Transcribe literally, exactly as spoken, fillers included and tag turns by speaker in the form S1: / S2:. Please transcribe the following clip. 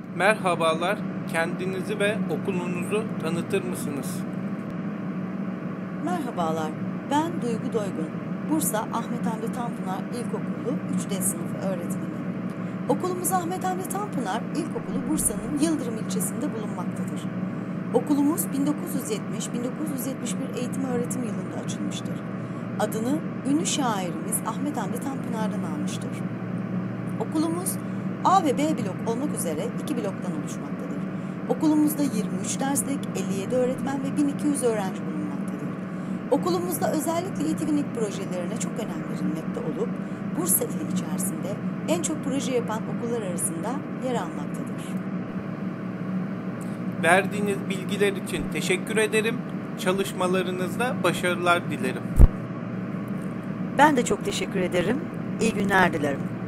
S1: Merhabalar, kendinizi ve okulunuzu tanıtır mısınız?
S2: Merhabalar, ben Duygu Doygun. Bursa Ahmet Hamdi Tanpınar İlkokulu üç D sınıfı öğretmeni. Okulumuz Ahmet Hamdi Tanpınar İlkokulu Bursa'nın Yıldırım ilçesinde bulunmaktadır. Okulumuz bin dokuz yüz yetmiş - bin dokuz yüz yetmiş bir eğitim öğretim yılında açılmıştır. Adını ünlü şairimiz Ahmet Hamdi Tanpınar'dan almıştır. Okulumuz A ve B blok olmak üzere iki bloktan oluşmaktadır. Okulumuzda yirmi üç derslik, elli yedi öğretmen ve bin iki yüz öğrenci bulunmaktadır. Okulumuzda özellikle İTÜBİNİK projelerine çok önem verilmekte olup, Bursa ili içerisinde en çok proje yapan okullar arasında yer almaktadır.
S1: Verdiğiniz bilgiler için teşekkür ederim. Çalışmalarınızda başarılar dilerim.
S2: Ben de çok teşekkür ederim. İyi günler dilerim.